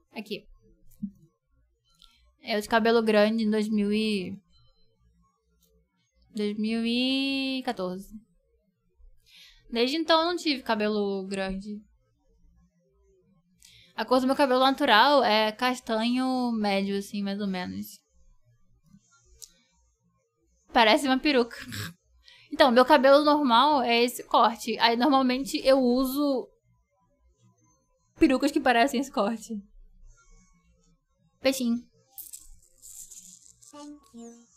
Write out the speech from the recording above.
Aqui. Eu de cabelo grande em 2014. Desde então eu não tive cabelo grande. A cor do meu cabelo natural é castanho médio, assim, mais ou menos. Parece uma peruca. Então, meu cabelo normal é esse corte. Aí, normalmente, eu uso perucas que parecem esse corte. Peixinho. Thank you.